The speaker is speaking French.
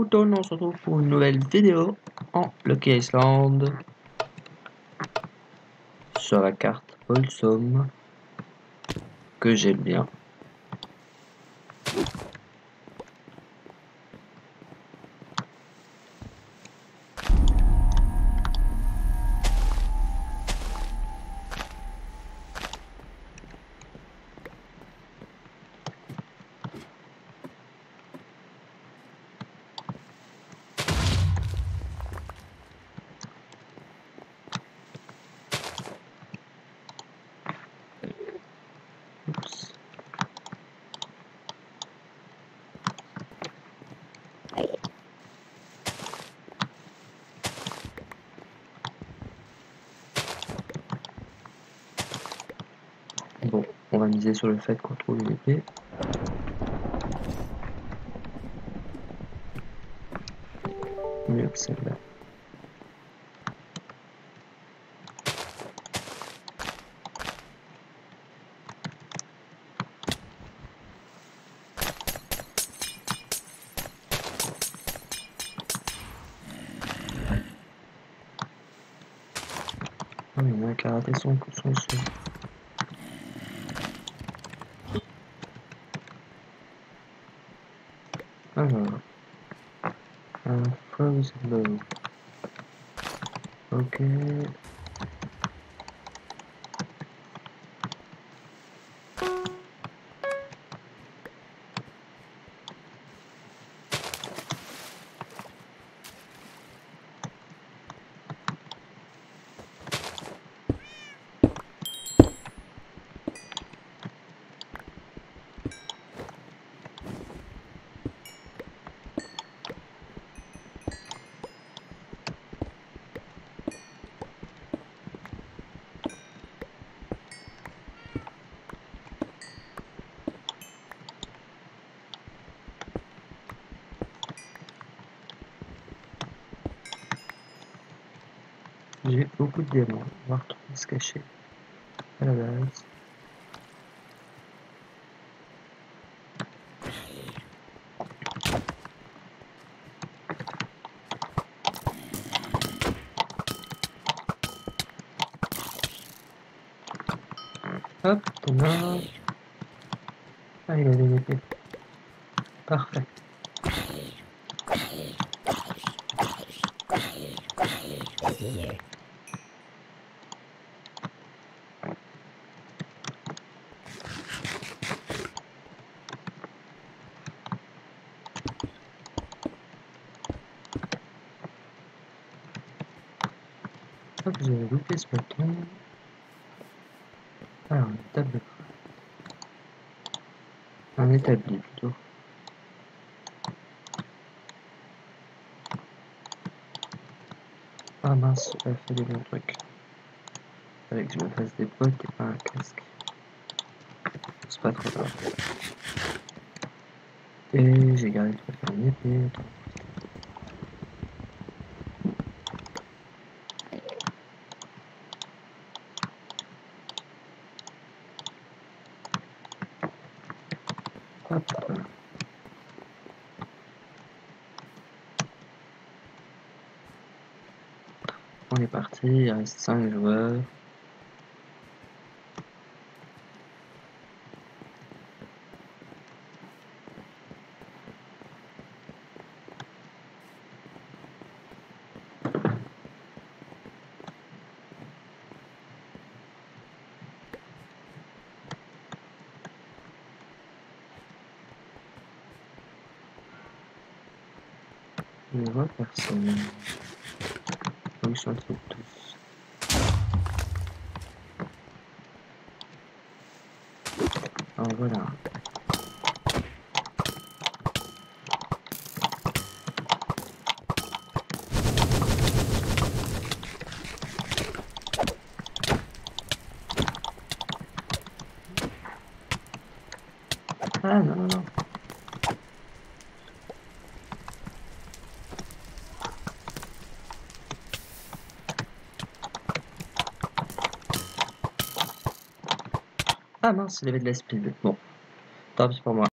Automne, on se retrouve pour une nouvelle vidéo en Lucky Island sur la carte Wholesome que j'aime bien. Oups. Bon, on va miser sur le fait qu'on trouve une épée. Mieux que celle-là. Oh, il y en a qui a raté son saut. Alors, un frozen bow. Ok. J'ai beaucoup de diamants. On va retrouver se cacher à la base. Hop, on a... Ah, il avait une épée. Parfait. Hop, j'avais loupé ce bâton. Alors, une table de travail. Un établi plutôt. Ah mince, j'ai pas fait les bons trucs. Fallait que je me fasse des bottes et pas un casque. C'est pas trop grave. Et j'ai gardé pour faire une épée. Attends. Hop. On est parti, il reste 5 joueurs. Je ne vois personne. Où ils sont tous. Alors voilà. Ah non, non, non. Ah mince, il avait de la speed. Bon, tant pis pour moi.